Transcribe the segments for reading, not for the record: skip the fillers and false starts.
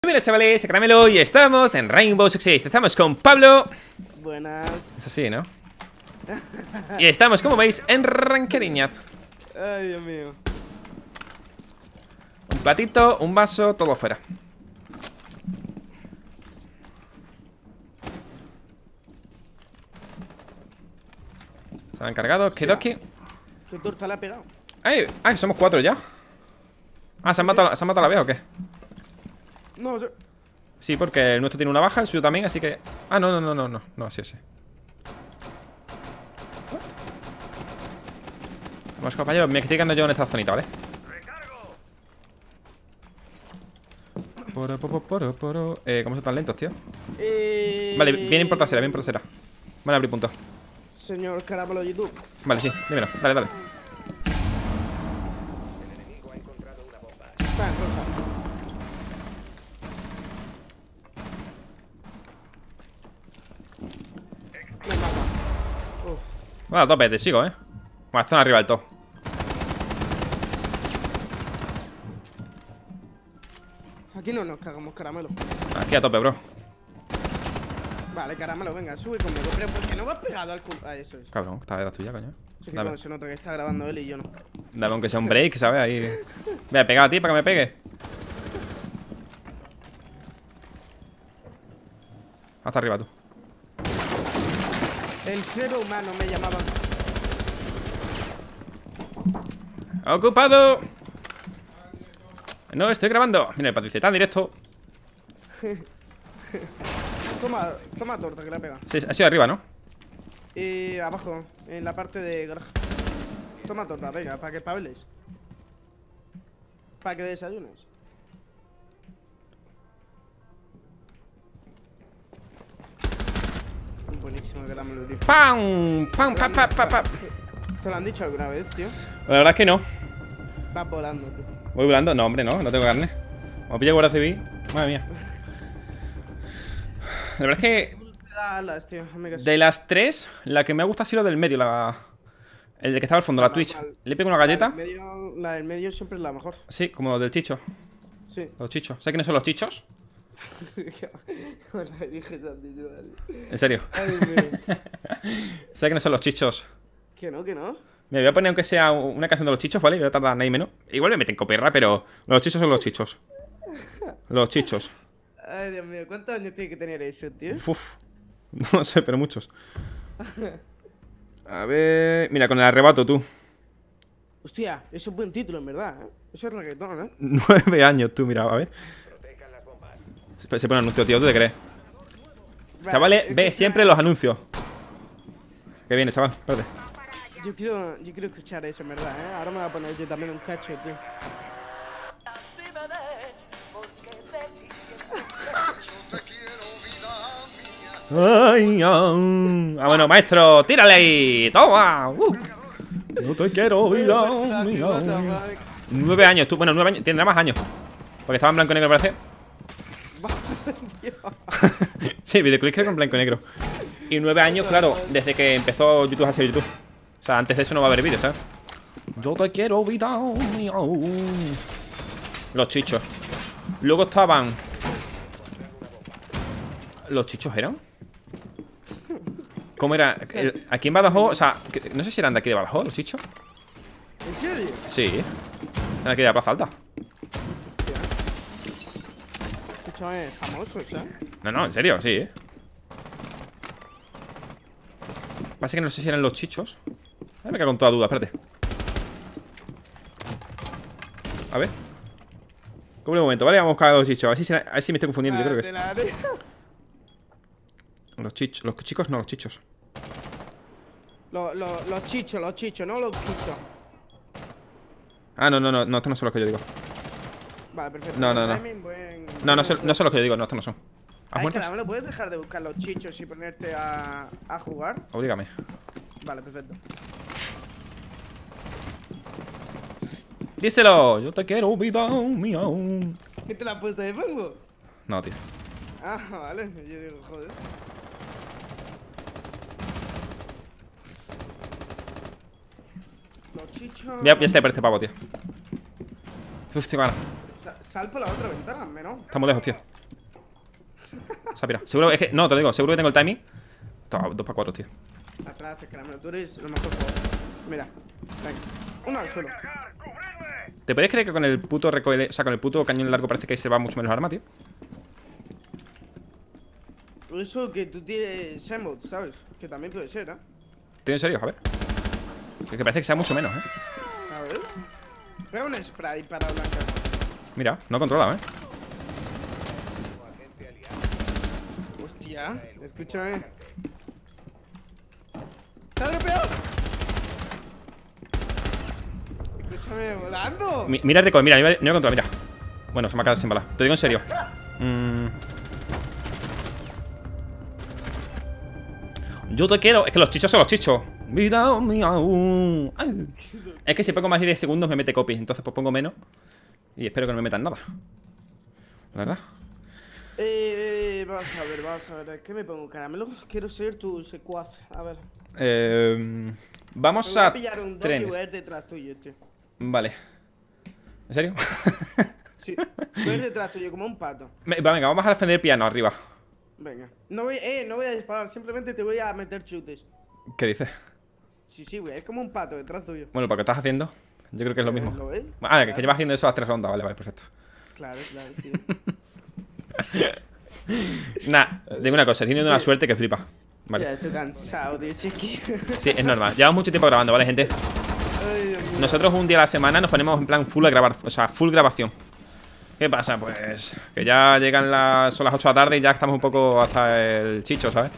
Muy bien, chavales, Caramelo y estamos en Rainbow Six Siege. Estamos con Pablo. Buenas. Es así, ¿no? Y estamos, como veis, en Rankeriñaz. Ay, Dios mío. Un platito, un vaso, todo fuera. Se han cargado, Kidoki. ¿Qué torta le ha pegado? ¡Ay! ¡Ay! Somos 4 ya. Ah, ¿se han matado a la vez o qué? No, yo... Sí, porque el nuestro tiene una baja, el suyo también, así que... Ah, no, sí. Vamos, compañeros, me estoy quedando yo en esta zonita, ¿vale? ¿Cómo son tan lentos, tío? Vale, vienen por trasera, Van a abrir punto. Señor Caramelo YouTube. Vale, sí, dímelo, dale. Está en roja. Me mata. Uf. Bueno, a tope, te sigo, Bueno, están arriba del todo. Aquí no nos cagamos, Caramelo. Aquí a tope, bro. Vale, Caramelo, venga, sube conmigo. Pero ¿por qué no me has pegado al culo? Ah, eso es. Cabrón, esta vez la tuya, coño. Sí que Dame. no, se nota que está grabando él y yo no. Dame aunque sea un break, ¿sabes? Ahí. Voy a pegar a ti para que me pegue. Hasta arriba, tú. El cero humano me llamaban. ¡Ocupado! No, estoy grabando. Mira, el Patricia está en directo. Toma torta que le ha pegado. Sí, ha sido arriba, ¿no? Y abajo, en la parte de granja. Toma torta, venga, para que espabiles. Para que desayunes. Buenísimo, Caramelo, tío. ¡Pam! ¡Pam! ¡Pam! ¡Pam! ¡Pam! ¡Pam! ¿Te lo han dicho alguna vez, tío? La verdad es que no. Vas volando, tío. ¿Voy volando? No, hombre, no tengo carne. Como pilla Guardia Civil. Madre mía. La verdad es que Te da alas, tío. Hazme caso. de las tres, la que me ha gustado ha sido del medio, el de que estaba al fondo, la Twitch. Le pego una galleta. La del medio siempre es la mejor. Sí, como del chicho. Sí. Los chichos. ¿Sabes quiénes son los chichos? La dije antes, vale. En serio. Ay, Dios mío. ¿Sabes quiénes son los chichos? Que no, que no. Me voy a poner aunque sea una canción de los chichos, ¿vale? Voy a tardar nada y menos. Igual me meten copyright, pero los chichos son los chichos. Los chichos. Ay, Dios mío. ¿Cuántos años tiene que tener eso, tío? Uf. No sé, pero muchos. A ver... Mira, con el arrebato, tú. Hostia, eso es buen título, en verdad, ¿eh? Eso es reggaetón, ¿eh? 9 años, tú, mira, a ver. Se pone anuncio, tío, ¿tú te crees? Vale, Chavales, ve escucha, siempre los anuncios. Que viene, chaval, espérate. Yo quiero escuchar eso, en verdad, ¿eh? Ahora me voy a poner yo también un cacho, tío. Ay, bueno, maestro, tírale ahí. Toma. No te quiero, vida mía. 9 años, tú. Bueno, 9 años. Tendrá más años. Porque estaba en blanco y negro, parece. Sí, videoclips que con blanco y negro. Y 9 años, claro, desde que empezó YouTube a ser YouTube. O sea, antes de eso no va a haber vídeos, ¿sabes? Yo te quiero, vida mía. Los chichos. Luego estaban... ¿Los chichos eran? ¿Cómo era? Aquí en Badajoz, o sea, no sé si eran de aquí de Badajoz, los chichos. ¿En serio? Sí. Eran de aquí de la Plaza Alta. Escucha, es famoso, ¿sabes? No, en serio, sí. Pasa que no sé si eran los chichos. Me cago con toda duda, espérate. A ver. Como un momento, vale, vamos a buscar a los chichos. A ver si me estoy confundiendo, yo creo que es. Los chichos, los chicos, no, los chichos. Los chichos, no los chichos. Ah, no, estos no son los que yo digo. Vale, perfecto. No. No son los que yo digo, no, estos no son. ¿Has Ay, muerto? Caramelo, ¿puedes dejar de buscar los chichos y ponerte a jugar? Obrígame. Vale, perfecto. Díselo, yo te quiero, vida mía. ¿Qué te la has puesto de fango? No, tío. Ah, vale, yo digo, joder. Los chichos... Ya estoy por este pavo, tío. Hostia, gana. Sal por la otra ventana, menos. Estamos lejos, tío. Se ha pirado. Seguro, es que, no, te lo digo, seguro que tengo el timing. 2 para 4, tío. Atrás, caramelo, tú eres lo mejor jugador. Mira, venga, uno al suelo. ¿Te puedes creer que con el puto recoil, o sea, con el puto cañón largo parece que se va mucho menos el arma, tío? Por eso que tú tienes Semot, ¿sabes? Que también puede ser, ¿eh? ¿Tío, en serio? A ver. Es que parece que sea mucho menos, A ver. Pega un spray para blanca. Mira, no he controlado, Hostia, escúchame. ¡Se ha dropeado! Escúchame, volando. Mira el recoil, mira, no he controlado, mira. Bueno, se me ha quedado sin bala. Te digo en serio. Yo te quiero. Es que los chichos son los chichos. Vida mía. Ay. Es que si pongo más de 10 segundos me mete copy. Entonces pues pongo menos. Y espero que no me metan nada. La verdad. Vamos a ver. ¿Qué me pongo? Caramelo. Quiero ser tu secuaz. A ver. Vamos Me voy a a pillar un dog y trenes. voy a ir detrás tuyo, tío. Vale. ¿En serio? Sí, voy a ir detrás tuyo como un pato. Venga, vamos a defender el piano arriba. Venga. No voy a disparar, simplemente te voy a meter chutes. ¿Qué dices? Sí, güey, es como un pato detrás tuyo. Bueno, ¿para qué estás haciendo? Yo creo que es lo mismo. ¿Lo ves? Ah, que llevas haciendo eso las 3 rondas. Vale, perfecto. Claro, tío. Nah, digo una cosa, tiene una suerte que flipa. Mira, Vale. estoy cansado, tío. Si es que... Sí, es normal. Llevamos mucho tiempo grabando, ¿vale, gente? Ay, Dios mío. Nosotros un día a la semana nos ponemos en plan full a grabar, o sea, full grabación. ¿Qué pasa? Pues que ya son las 8 de la tarde y ya estamos un poco hasta el chicho, ¿sabes?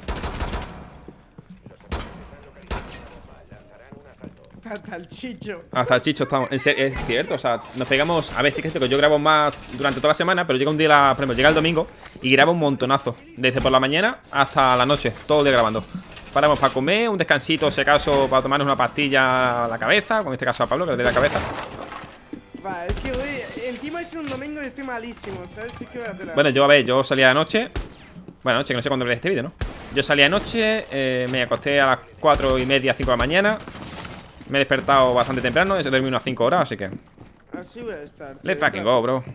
Hasta el chicho. Hasta el chicho estamos. Es cierto, o sea, nos pegamos. A ver, sí que es cierto que yo grabo más durante toda la semana, pero llega un día, por ejemplo, llega el domingo y grabo un montonazo. Desde por la mañana hasta la noche, todo el día grabando. Paramos para comer, un descansito, si acaso, para tomarnos una pastilla a la cabeza. Con este caso a Pablo, que le dé la cabeza. Va, es que hoy, encima es un domingo y estoy malísimo, ¿sabes? Sí que voy a pelar. Bueno, yo, a ver, yo salía de noche. Bueno, anoche, que no sé cuándo veréis este vídeo, ¿no? Yo salí anoche, me acosté a las 4:30, 5 de la mañana. Me he despertado bastante temprano, he dormido unas 5 horas, así que Así voy a estar. let's fucking go, bro.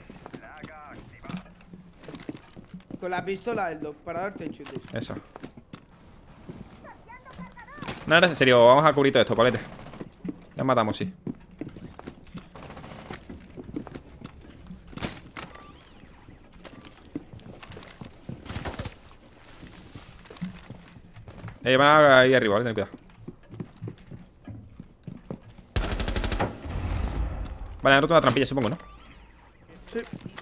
Con la pistola del dog para darte chutes. Eso. Nada, en serio, vamos a cubrir todo esto, palete. Ya matamos, sí. Van ahí arriba, ¿vale? Ten cuidado. Vale, han roto una trampilla, supongo, ¿no? Sí.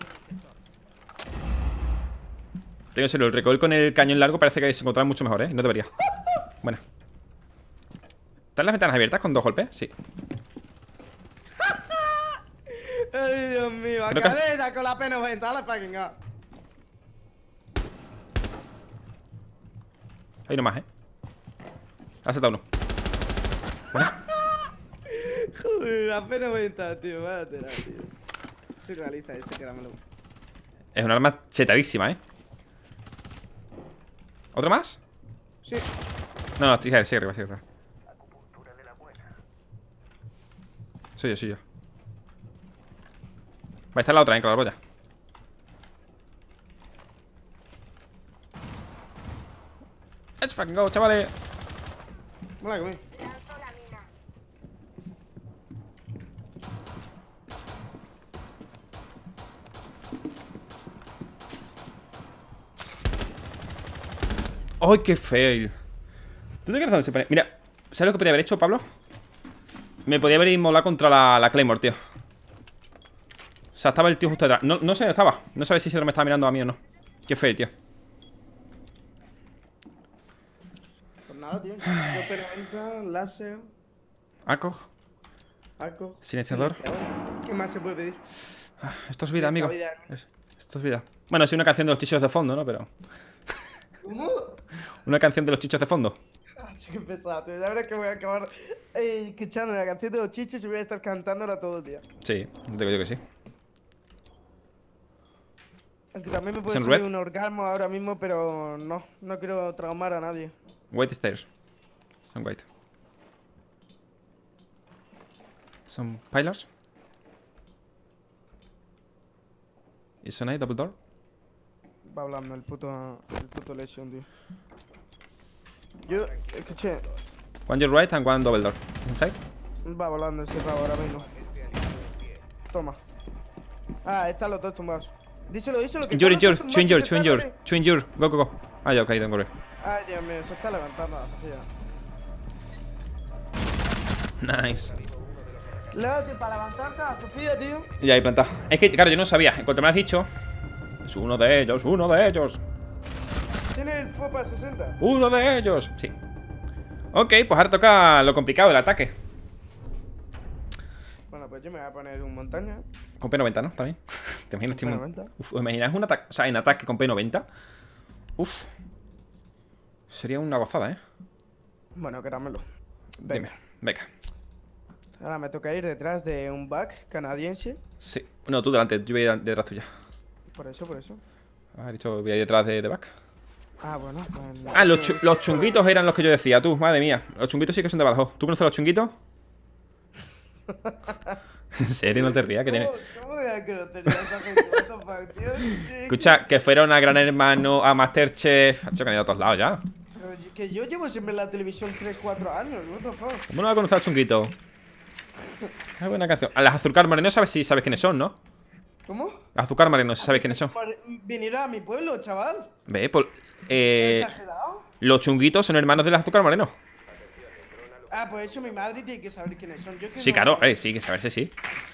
Tengo en serio, el recoil con el cañón largo parece que se encontrará mucho mejor, ¿eh? No debería. Buena. ¿Están las ventanas abiertas con 2 golpes? Sí. Ay, Dios mío, Creo que- cadena con la P90, la fucking go. Ahí nomás, ¿eh? Ha saltado uno. Joder, la P90, tío, váyatela, tío. Soy realista este, caramelo. Es un arma chetadísima, ¿eh? ¿Otro más? Sí. No, sigue arriba, sigue arriba. Soy yo. Va a estar la otra, con la boya. Let's fucking go, chavales. Mola conmigo. ¡Ay, qué fail! ¿Tú te crees dónde se pone? Mira, ¿sabes lo que podía haber hecho, Pablo? Me podía haber inmolado contra la Claymore, tío. O sea, estaba el tío justo detrás. No sé dónde estaba. No sabes si se me estaba mirando a mí o no. Qué fail, tío. Pues nada, tío. P90, láser, Arco. arco. Silenciador. ¿Qué más se puede pedir? Esto es vida, amigo. Esta vida. Esto es vida. Bueno, sí, una canción de los chichos de fondo, ¿no? Pero... ¿Cómo? Una canción de los chichos de fondo. Ah, qué pesado, tío. Ya verás que voy a acabar escuchando la canción de los chichos y voy a estar cantándola todo el día. Sí, digo yo que sí. Aunque también me puede ¿Es en salir red? un orgasmo ahora mismo, pero no quiero traumar a nadie. White stairs. Son white. Son pillars. ¿Y son ahí double door? Va hablando el puto Lesion, tío. Yo, escuché. One your right and one double door. Inside. Va volando ese pavo ahora mismo. Toma. Ah, están los dos tumbados. Díselo, que Injure, están los injure, dos two injure, tumbados, two que se injure, están- two injure. Go, go, go. Ah, ya, ok, don't worry. Ay, Dios mío, se está levantando la Sofía. Nice. Levante para levantarse a Sofía, tío. Y ahí plantado. Es que, claro, yo no sabía. En cuanto me has dicho, es uno de ellos, uno de ellos. Tiene el FOPA 60. Uno de ellos. Sí. Ok, pues ahora toca lo complicado, el ataque. Bueno, pues yo me voy a poner un montaña. Con P90, ¿no? También. ¿Te imaginas? Con P90. Uf, ¿te imaginas un ataque? O sea, en ataque con P90. Uf. Sería una gozada, ¿eh? Bueno, quéramelo. Dime, venga. Ahora me toca ir detrás de un back canadiense. Sí. No, tú delante, yo voy a ir detrás tuya. Por eso. Has dicho, voy a ir detrás de back. Ah, bueno, pues... Ah, los chunguitos eran los que yo decía, tú, madre mía. Los chunguitos sí que son de Badajoz. ¿Tú conoces los chunguitos? ¿En serio? No te rías, que tiene... ¿Cómo voy a conocer esa gente? What the fuck, tío? Escucha, que fueron a Gran Hermano, a Masterchef. Ha hecho que han ido a todos lados ya. Pero que yo llevo siempre en la televisión 3-4 años, what the fuck. ¿Cómo no va a conocer a Chunguito? Es buena canción. A las Azúcar Moreno sabes si sabes quiénes son, ¿no? ¿Cómo? Las Azúcar Moreno, si sabes quiénes son. Vinieron a mi pueblo, chaval. Ve, pues. ¿Exagerado? Los Chunguitos son hermanos de las Azúcar Moreno. Ah, pues eso mi madre tiene que saber quiénes son. Yo que Sí, no... claro, sí, que saberse sí.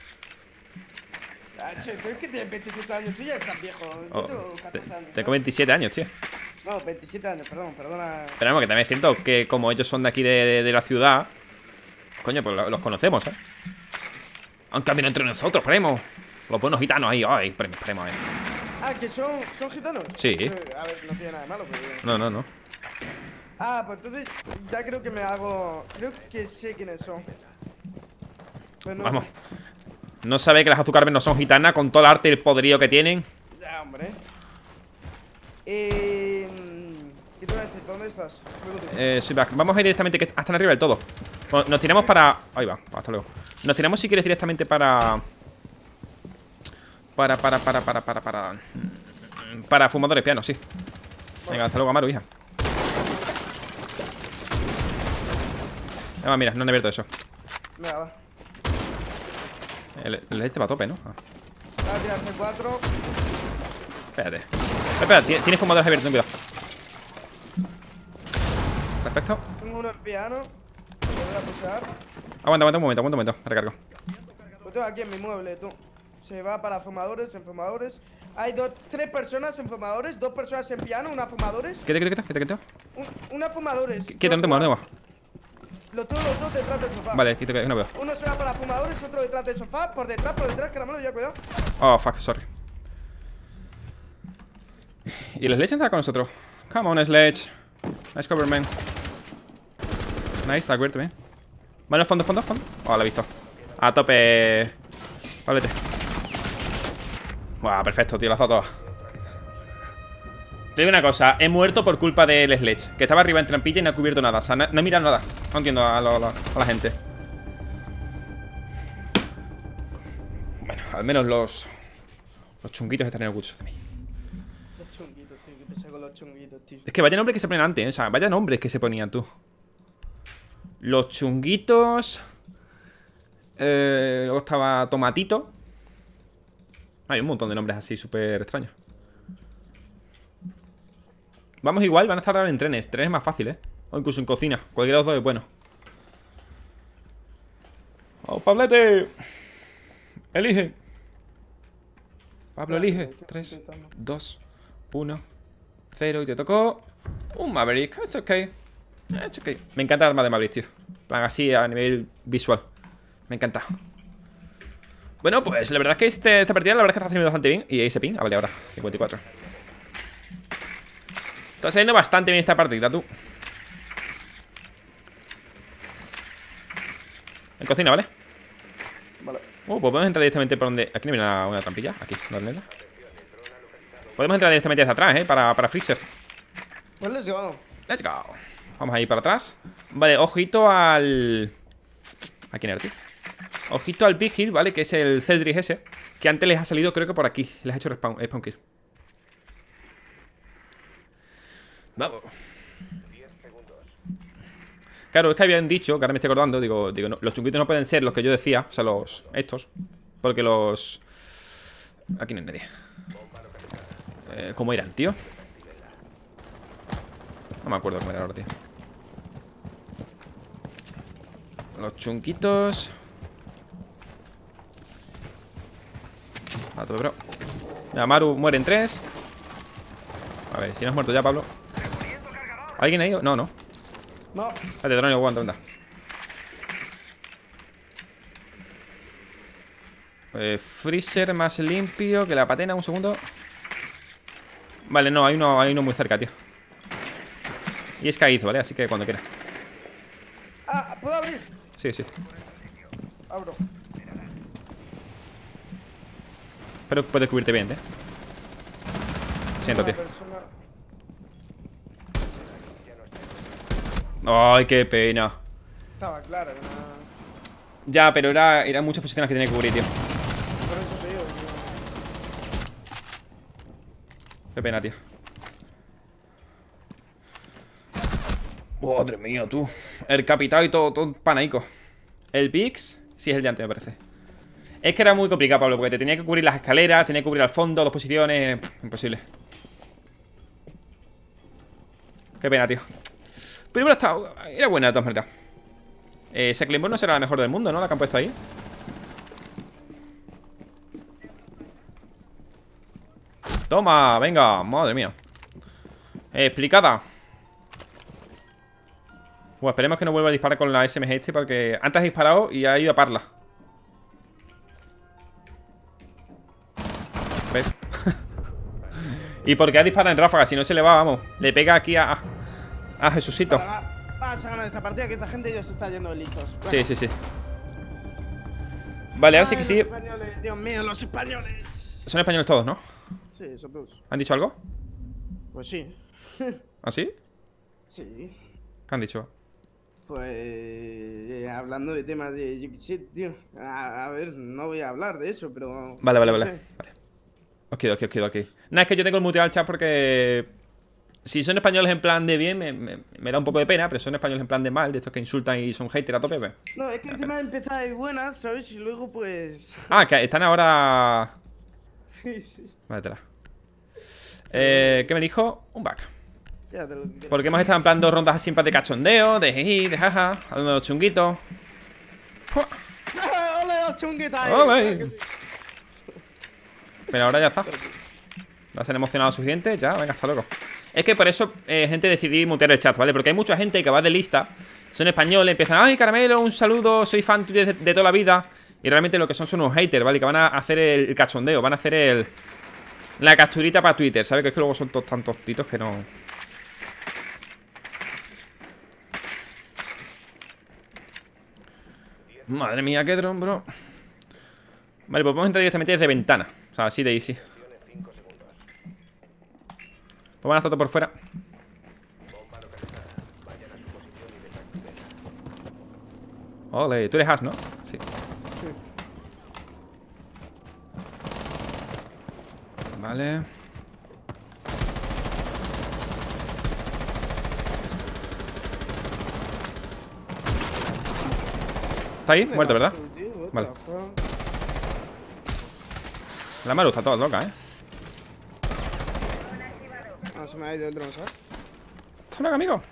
Ah, che, pero es que tienes 25 años, tú ya estás viejo. Yo Oh, tengo 14 años. tengo ¿no? 27 años, tío. No, 27 años, perdona. Pero vamos, que también es cierto que como ellos son de aquí de la ciudad, coño, pues los conocemos, ¿eh? Aunque también entre nosotros, primo. Los buenos gitanos ahí, ay, primo, ahí. Ah, que son gitanos. Sí. A ver, no tiene nada de malo, pero... No. Ah, pues entonces ya creo que me hago... Creo que sé quiénes son. Bueno, Vamos. No sabe que las Azúcar Moreno son gitanas con todo el arte y el poderío que tienen. Ya, hombre. ¿Qué te voy a decir? ¿Dónde estás? Soy back. Vamos a ir directamente que hasta arriba del todo. Bueno, nos tiramos para... Ahí va, hasta luego. Nos tiramos si quieres directamente para fumadores pianos, sí. Venga, hasta luego, Amaru, hija. Mira, no han abierto eso. Venga, va. El este va a tope, ¿no? Ah. Va a tirarse 4. Espérate. Espera, tienes fumadores abiertos, ten cuidado. Perfecto. Tengo uno en piano. Lo voy a pulsar. Aguanta un momento, recargo. Lo tengo aquí en mi mueble, tú. Se va para fumadores, en fumadores. Hay 3 personas en fumadores, 2 personas en piano, una fumadores. Quieto. Una fumadores. Quieto, no te muevas. Los tengo los dos detrás del sofá. Vale, quieto, que no veo. Uno se va para fumadores, otro detrás del sofá. Por detrás, caramelo, ya cuidado. Oh, fuck, sorry. Y el Sledge está con nosotros. Come on, Sledge. Nice cover, man. Nice, está cubierto, bien. Bueno, fondo. Oh, lo he visto. A tope. Válete. Buah, perfecto, tío, la ha toda. Te digo una cosa, he muerto por culpa del Sledge, que estaba arriba en trampilla y no ha cubierto nada. O sea, no he mirado nada. No entiendo a la gente. Bueno, al menos los chunguitos están en el gusto de mí. Los chunguitos, tío, que pesa con los chunguitos, tío. Es que vaya nombres que se ponían antes, ¿eh? O sea, vaya nombres que se ponían, tú. Los chunguitos. Luego estaba Tomatito. Hay un montón de nombres así súper extraños. Vamos igual, van a estar ahora en trenes. Trenes es más fácil, ¿eh? O incluso en cocina. Cualquiera de los dos es bueno. ¡Oh, Pablete! Elige. Pablo, elige. 3, 2, 1, 0. Y te tocó un Maverick. It's okay. It's okay. Me encanta el arma de Maverick, tío. En plan, así a nivel visual. Me encanta. Bueno, pues la verdad es que esta partida la verdad es que está saliendo bastante bien. Y ese ping, vale, ahora 54. Está saliendo bastante bien esta partida, tú. En cocina, ¿vale? Vale. Pues podemos entrar directamente por donde... Aquí no viene una trampilla. Aquí, ¿dónde? Podemos entrar directamente hacia atrás, ¿eh? Para Freezer. Pues let's go. Let's go. Vamos a ir para atrás. Vale, ojito al... ¿A quién era, tío? Ojito al Big Hill, ¿vale? Que es el Celdrix ese. Que antes les ha salido, creo que por aquí. Les ha hecho spawn kill. Vamos. Claro, es que habían dicho, que ahora me estoy acordando, digo no, los chunguitos no pueden ser los que yo decía, o sea, estos. Porque los... Aquí no hay nadie. ¿Cómo eran, tío? No me acuerdo cómo era ahora, tío. Los chunquitos. A todo, bro. Mira, Maru muere en 3. A ver, si no has muerto ya, Pablo. ¿Alguien ahí? No, no. No. Dale, dronio, aguanta, anda. Freezer más limpio que la patena, un segundo. Vale, no, hay uno muy cerca, tío. Y es caído, ¿vale? Así que cuando quiera. Ah, ¿puedo abrir? Sí, sí. Abro. Espero que puedes cubrirte bien, Siento, tío. Ay, qué pena. Estaba claro, no. Ya, pero eran muchas posiciones que tenía que cubrir, tío. Por eso te digo, tío. Qué pena, tío. Madre mía, tú. El capitán y todo panaico. El Vix, sí es el de antes, me parece. Es que era muy complicado, Pablo, porque te tenía que cubrir las escaleras, tenía que cubrir al fondo, 2 posiciones. Imposible. Qué pena, tío. Pero bueno, era buena de todas maneras. Ese Claymore no será la mejor del mundo, ¿no? La que han puesto ahí. Toma, venga, madre mía. Explicada. Bueno, esperemos que no vuelva a disparar con la SMG este, porque antes ha disparado y ha ido a parla. ¿Ves? Y porque ha disparado en ráfaga, si no se le va, vamos. Le pega aquí a Jesucito. Vas a ganar esta partida, que esta gente ya se está yendo de listos. Bueno. Sí, sí, sí. Vale, ahora sí que sí. Los españoles, Dios mío, los españoles. Son españoles todos, ¿no? Sí, son todos. ¿Han dicho algo? Pues sí. ¿Ah, sí? Sí. ¿Qué han dicho? Pues hablando de temas de yo qué sé, tío. A ver, no voy a hablar de eso, pero. Vale. no sé. Vale. Os quedo aquí. Nada, es que yo tengo el muteado al chat porque si son españoles en plan de bien, me da un poco de pena, pero son españoles en plan de mal, de estos que insultan y son haters a tope, pues. No, es que encima empezáis buenas, ¿sabes? Y luego pues. Ah, que están ahora. Sí. Vale, tela. ¿Qué me dijo? Un back. Ya te lo Porque hemos estado en plan 2 rondas así de cachondeo, de jeji, de jaja, hablando de los chunguitos. ¡Ole, los chunguitos ahí! ¡Ole! Claro que sí. Pero ahora ya está. ¿No se han emocionado suficiente? Ya, venga, hasta luego. Es que por eso, gente, decidí mutear el chat, ¿vale? Porque hay mucha gente que va de lista, son españoles, empiezan, ¡ay, Caramelo, un saludo, soy fan tuyo de toda la vida! Y realmente lo que son unos haters, ¿vale? Que van a hacer el cachondeo, van a hacer la capturita para Twitter, ¿sabes? Que es que luego son todos tan tostitos que no... Madre mía, qué dron, bro. Vale, pues vamos a entrar directamente desde ventana. O sea, así de easy. Pues van a estar todo por fuera. Ole, tú eres Ash, ¿no? Sí. Vale. ¿Está ahí? Muerto, ¿verdad? Vale. La Maru está toda loca, Ah, se me ha ido el dron, ¿sabes? ¿Está loca, amigo?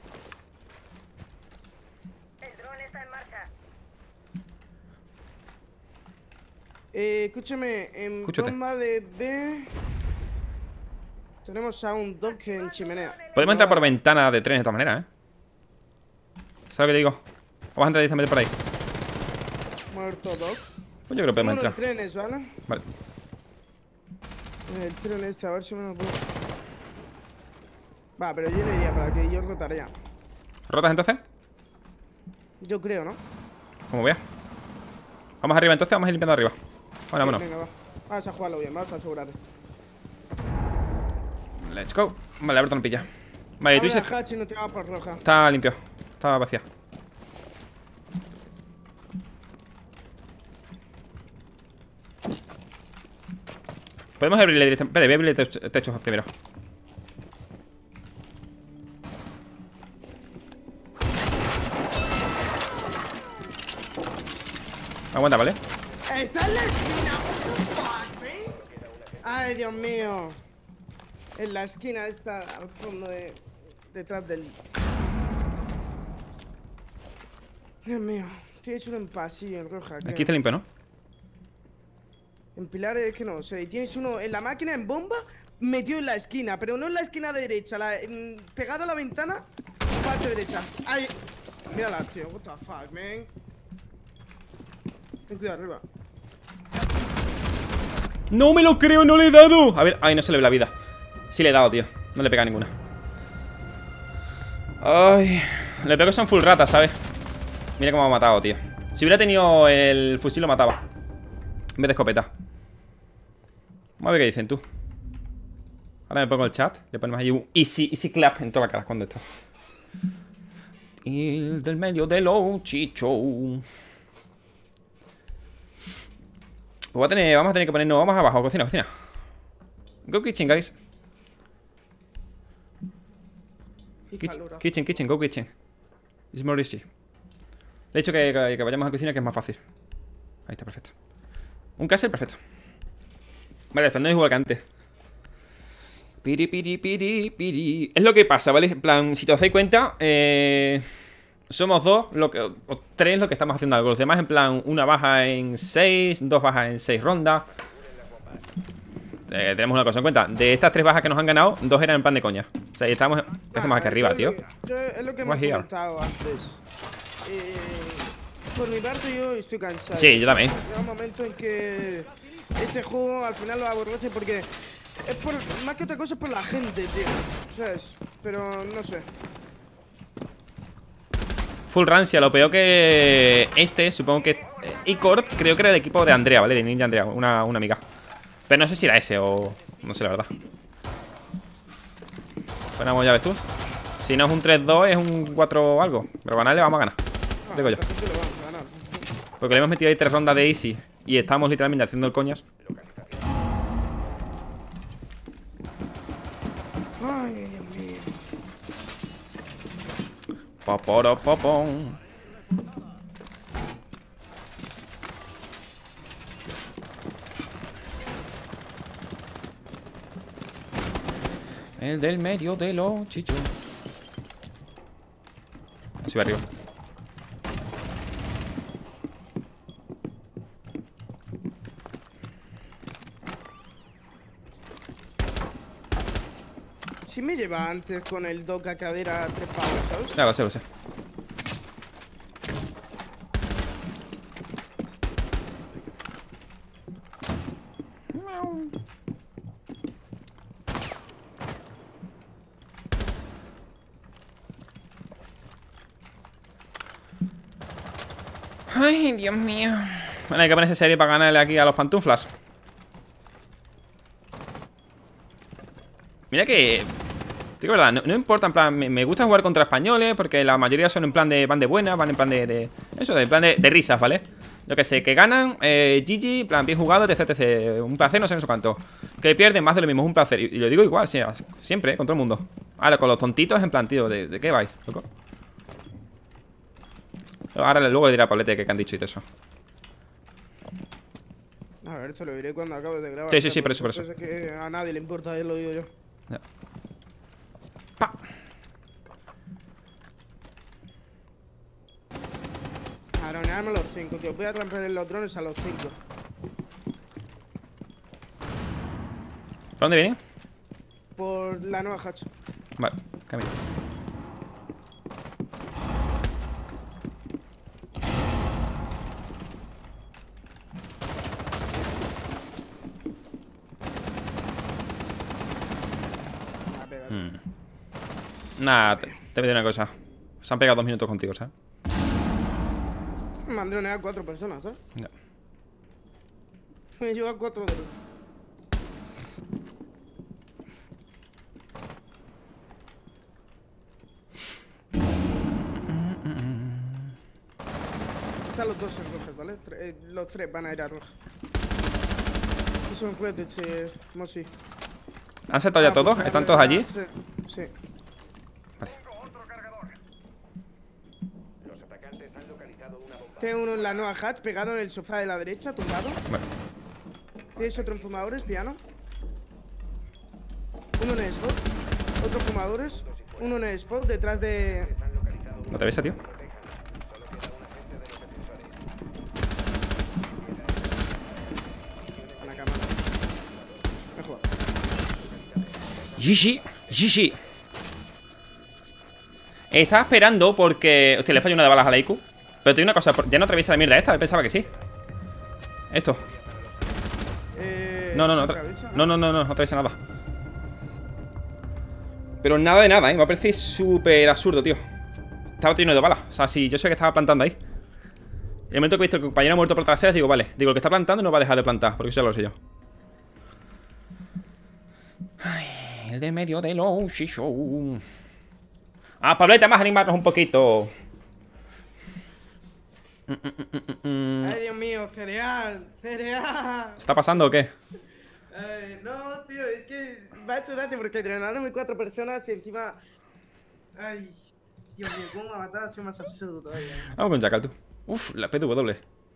El dron está en marcha. Escúchame, en Escúchate. bomba de B tenemos a un Doc en chimenea. Podemos entrar por ventana de tren de todas maneras, ¿Sabes lo que te digo? Vamos a entrar directamente por ahí. Muerto Doc. Pues yo creo que podemos Uno en entrar. trenes, ¿vale? Vale. El tren este, a ver si me lo puedo. Va, pero yo le iría para que yo rotaría. ¿Rotas entonces? Yo creo, ¿no? Como veas. Vamos arriba entonces, vamos a ir limpiando arriba. Bueno, vámonos. Venga, va. Vas a jugarlo bien, vas a asegurarte. Let's go. Vale, ahorita no pilla. Vale, Abre Twitch la hatch y no te va por roja. está limpio. Está vacía. Podemos abrirle directamente. Espera, voy a abrirle techos primero. Aguanta, ¿vale? ¡Está en la esquina! ¡Ay, Dios mío! En la esquina está al fondo de... detrás del... Dios mío, tienes uno en pasillo, en roja. Aquí te limpio, ¿no? En pilares es que no sé. Y tienes uno en la máquina en bomba metido en la esquina, pero no en la esquina derecha, pegado a la ventana, parte derecha. ¡Ay! Mírala, tío. What the fuck, man. Ten cuidado arriba. ¡No me lo creo! ¡No le he dado! A ver, ay, no se le ve la vida. Sí le he dado, tío. No le pega ninguna. Ay, le pego que son full ratas, ¿sabes? Mira cómo me ha matado, tío. Si hubiera tenido el fusil lo mataba en vez de escopeta. Vamos a ver qué dicen tú. Ahora me pongo el chat. Le ponemos ahí un easy clap en toda la cara cuando esto. Y el del medio de los chichos. Pues vamos a tener que ponernos. Vamos abajo, cocina. Go kitchen, guys. Kitchen, go kitchen. It's more easy. De hecho, que vayamos a la cocina, que es más fácil. Ahí está, perfecto. Un castle, perfecto. Vale, defender igual que antes. Piri. Es lo que pasa, ¿vale? En plan, si te os dais cuenta, somos dos, o tres lo que estamos haciendo algo. Los demás, en plan, una baja en 6, dos bajas en 6 rondas. Tenemos una cosa en cuenta. De estas 3 bajas que nos han ganado, 2 eran en plan de coña. O sea, y estamos... ¿Qué hacemos aquí arriba, tío? Es lo que hemos comentado antes. Por mi parte, yo estoy cansado. Sí, yo también. Llega un momento en que este juego al final lo aborrece porque es por... Más que otra cosa es por la gente, tío. ¿Sabes? Pero no sé. Full rancia, lo peor que... supongo que... E-Corp, creo que era el equipo de Andrea, ¿vale? De Ninja Andrea, una amiga. Pero no sé si era ese o... No sé la verdad. Ponemos, ya ves tú. Si no es un 3-2 es un 4 algo. Pero ganarle vamos a ganar, digo yo. Porque le hemos metido ahí 3 rondas de easy y estamos literalmente haciendo el coñas. Ay, Dios mío. Poporopopón. El del medio de los chichos. Así va arriba. Si me lleva antes con el dock a cadera 3 pavos, ¿sabes? Ya, lo sé. Ay, Dios mío. Bueno, hay que ponerse serie para ganarle aquí a los pantuflas. Mira que... Digo, verdad, no importa, en plan, me gusta jugar contra españoles porque la mayoría son en plan de... Van de buena, van en plan de eso, de plan de risas, ¿vale? Yo que sé, que ganan, GG, en plan, bien jugado, etc. Un placer, no sé cuánto. Que pierden, más de lo mismo, es un placer. Y lo digo igual, sí, siempre, con todo el mundo. Ahora, con los tontitos, en plan, tío, ¿de qué vais, loco? Ahora luego le diré a Paulete que han dicho y todo eso. A ver, esto lo diré cuando acabe de grabar. Sí, por eso. Es que a nadie le importa, lo digo yo. Ya. Pa. A dronearme a los 5, tío. Voy a romper los drones a los 5. ¿Por dónde vienen? Por la nueva hatch. Vale, camino. Nada, te voy a decir una cosa. Se han pegado 2 minutos contigo, ¿sabes? Me han droneado 4 personas, ¿sabes? Ya. Me lleva 4 de los... Están los 2 en rojas, ¿vale? Los 3 van a ir a roja. Y son cohetes, Mosi. ¿Han saltado ya todos? ¿Están todos allí? Sí. Vale. Los atacantes han localizado una bomba. Tengo uno en la nueva hatch, pegado en el sofá de la derecha, tumbado. Vale. Tienes otro en fumadores, piano. Uno en spot. Otro fumadores. Uno en spot, detrás de... ¿No te ves, tío? A la cámara. Mejor. GG, GG. Estaba esperando porque... Hostia, le falló una de balas a la IQ. Pero te digo una cosa, ya no atraviesa la mierda esta. Pensaba que sí. Esto. No, no atraviesa nada. Pero nada de nada, Me parece súper absurdo, tío. Estaba lleno de balas. O sea, si yo sé que estaba plantando ahí. En el momento que he visto que el compañero ha muerto por traseras, digo, vale. Digo, el que está plantando no va a dejar de plantar. Porque eso ya lo sé yo. Ay, el de medio de los show. Ah, Pablete, vamos a animarnos un poquito. Ay, Dios mío, cereal. Cereal. ¿Está pasando o qué? Ay, no, tío, es que me ha hecho gracia porque entrenándome 4 personas y encima... Ay, Dios mío, cómo me ha matado, ha sido más absurdo todavía. Vamos con Jackal, tú. Uf, la PW.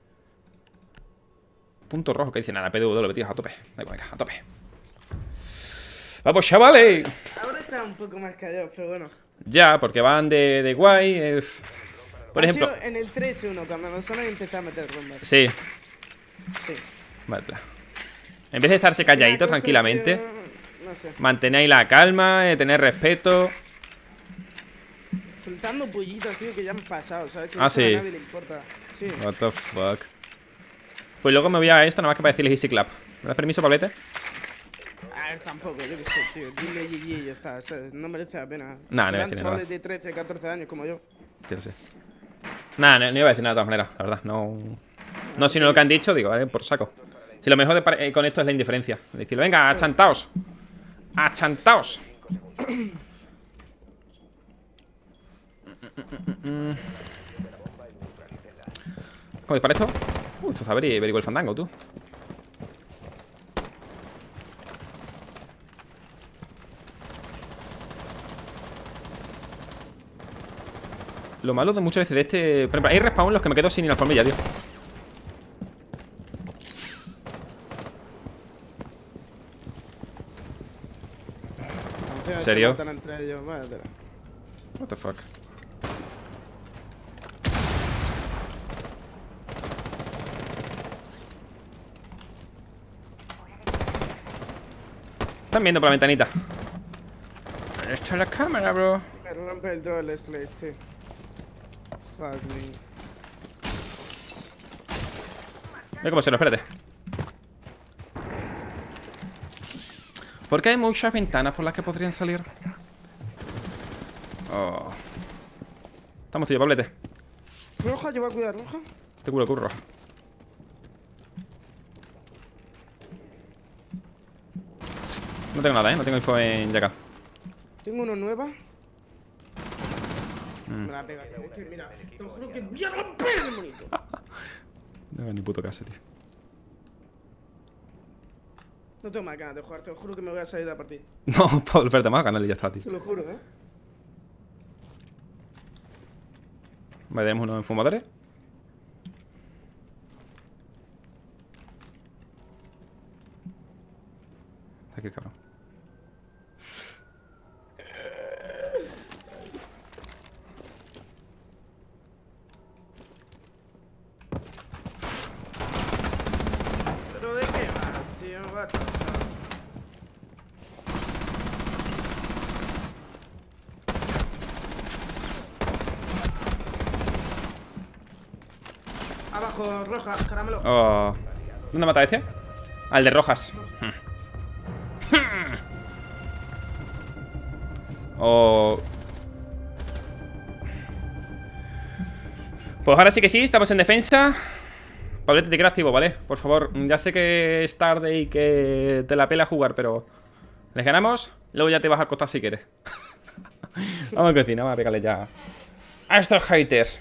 Punto rojo que dice nada, PW, tío, a tope. Da igual, venga, a tope. ¡Vamos, chavales! Ahora está un poco más callado, pero bueno. Ya, porque van de guay. Por Ha ejemplo. sido en el 3-1, cuando nos han empezado a meter rondas. Sí, Sí. vale. En vez de estarse calladitos Una cosa, tranquilamente, tío, no sé. mantenéis la calma, tener respeto. Soltando pollitos, tío, que ya han pasado, ¿sabes? Que Ah, eso a sí. nadie le importa. Sí. What the fuck. Pues luego me voy a esto nada más que para decirles easy clap. ¿Me das permiso, Pablete? A ver, tampoco, yo qué sé, tío. Dile GG y ya está, ¿sabes? No merece la pena. Nah, no Serán merece chavales nada. de 13, 14 años como yo. Tío, sí. Nada, no iba a decir nada de todas maneras, la verdad. No, sino lo que han dicho, digo, por saco. Si lo mejor con esto es la indiferencia. Decir, venga, achantaos. Achantaos. ¿Cómo dispara esto? Esto está very el fandango, tú. Lo malo de muchas veces de este... Por ejemplo, hay respawn en los que me quedo sin ir a la formilla, tío. ¿En serio? Se matan entre ellos, vaya tela. What the fuck. Están viendo por la ventanita. Echa la cámara, bro. Me rompe el draw el Slash, tío. Fuck me. Ve cómo se lo, espérate. Porque hay muchas ventanas por las que podrían salir. Oh. Estamos, tío, Pablete. Roja, yo voy a cuidar, roja. Te curo, curro. No tengo nada, no tengo info en Jackal. Tengo uno nueva. Me la pega, tío. Es que, mira, te lo juro que voy a romper el monito. No hago ni puto caso, tío. No tengo más ganas de jugar, te lo juro que me voy a salir de la partida. No, Pablo, espérate, más ganar y ya está, tío. Te lo juro, Vale, tenemos uno en fumadores. Está aquí el cabrón. Pero de qué más, tío. What the fuck? Abajo, roja, caramelo. Oh. ¿Dónde mata este? Al de rojas. Oh. Pues ahora sí que sí, estamos en defensa. Pablete, te quiero activo, ¿vale? Por favor, ya sé que es tarde y que te la pela jugar, pero les ganamos, luego ya te vas a acostar si quieres. Vamos a cocinar, vamos a pegarle ya a estos haters.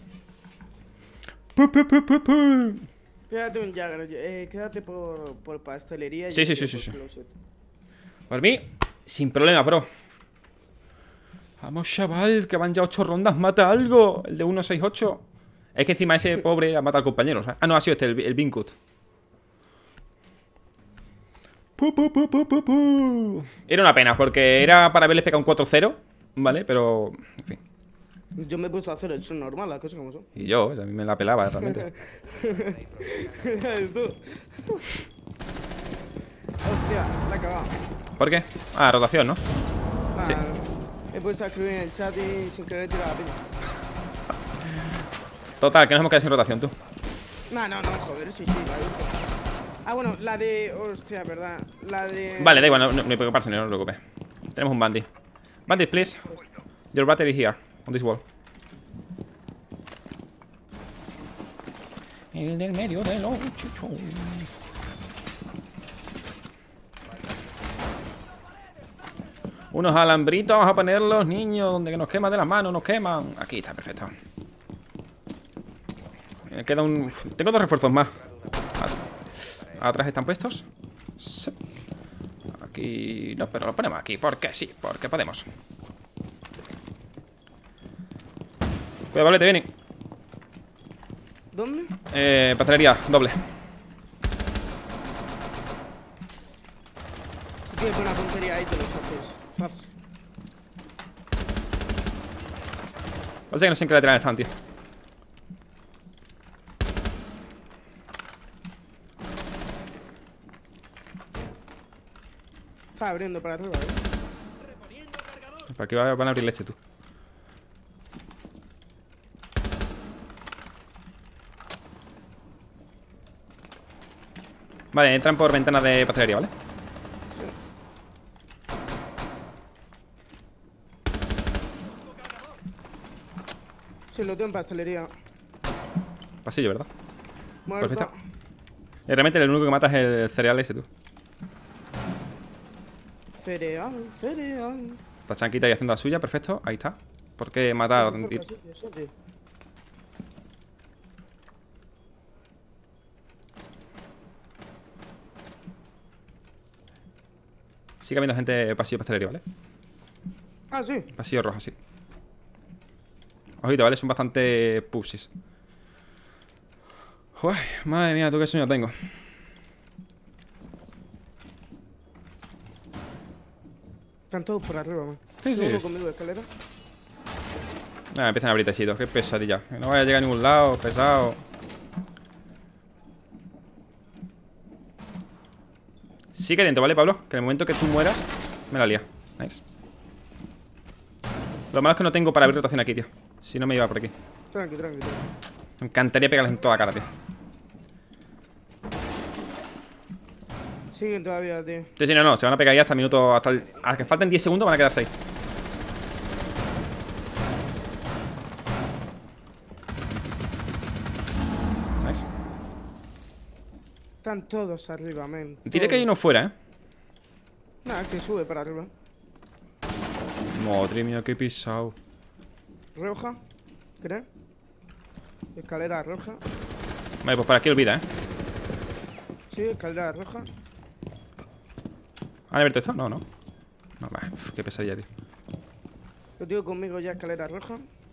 Quédate un Jagger, quédate por pastelería. y Sí, yo sí, tiro sí, por sí. closet. Por mí, sin problema, bro. Vamos, chaval, que van ya 8 rondas, mata algo. El de 168. Es que encima ese pobre ha matado al compañero, ¿sabes? Ah, no, ha sido este, el Binkut. Era una pena, porque era para haberles pegado un 4-0, ¿vale? Pero, en fin. Yo me he puesto a hacer el son normal, las cosas como son. Y yo, o sea, a mí me la pelaba realmente. Tú. Hostia, la he cagado. ¿Por qué? Ah, rotación, ¿no? Nah, Sí. He puesto a escribir en el chat y sin querer tirar la piña. Total, que nos hemos quedado sin rotación, tú. No, joder, sí, la he visto. Ah, bueno, la de... Hostia, verdad. La de... Vale, da igual, no hay que preocuparse, no os preocupes. Tenemos un bandit. Bandit, please. Your battery here, on this wall. El del medio de los chuchos. Unos alambritos, vamos a ponerlos, niños, donde nos quema de las manos, nos queman. Aquí está, perfecto. Me queda un... Tengo 2 refuerzos más. Atrás están puestos. Sí. Aquí... No, pero lo ponemos aquí, porque sí, porque podemos. Cuidado, Pablo, te vienen. ¿Dónde? Pastelería, doble. Si tienes una tontería ahí, te lo haces fácil. Pasa que no sé en qué lateral están, tío. Está abriendo para arriba, Para aquí van a abrir leche, tú. Vale, entran por ventanas de pastelería, ¿vale? Sí, lo tengo en pastelería. Pasillo, ¿verdad? Muerto. Perfecto. Y realmente el único que mata es el cereal ese, tú. Cereal. La chanquita ahí haciendo la suya, perfecto. Ahí está. ¿Por qué matar? Sigue habiendo gente pasillo de pastelería, ¿vale? Ah, sí. Pasillo rojo, sí. Ojito, ¿vale? Son bastante pussies. Uy, madre mía, tú qué sueño tengo. Están todos por arriba, man. Sí, sí. Uno conmigo de escalera. Nada, empiezan a abrir techitos. Qué pesadilla. Que no vaya a llegar a ningún lado, pesado. Sí que dentro, ¿vale, Pablo? Que en el momento que tú mueras, me la lía. Nice. Lo malo es que no tengo para abrir rotación aquí, tío. Si no me iba por aquí. Tranqui. Me encantaría pegarles en toda la cara, tío. Siguen todavía, tío. Sí, no, se van a pegar ahí hasta el minuto. Hasta que falten 10 segundos van a quedarse ahí. Nice. Están todos arriba, men. Diré que hay uno fuera, ¿eh? Nada, que sube para arriba. Madre mía, qué pisado. Roja, ¿crees? Escalera roja. Vale, pues por aquí olvida, ¿eh? Sí, escalera roja. ¿Han abierto esto? No, no. No, va, qué pesadilla, tío. Lo tengo conmigo ya, escalera roja.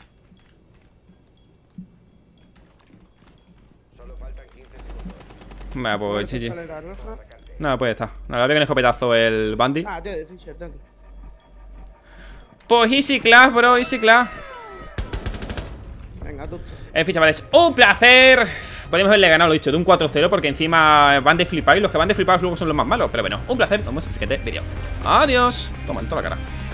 Vale, pues GG. Escalera roja. Nada, pues está. Nada, le voy con escopetazo el bandit. Ah, tío, de Fisher, tranqui. Pues easy class, bro, easy class. Venga, tú. Chavales, un placer. Podríamos haberle ganado, lo dicho, de un 4-0, porque encima van de flipar y los que van de flipados luego son los más malos. Pero bueno, un placer, nos vemos en el siguiente vídeo. Adiós. Toma, en toda la cara.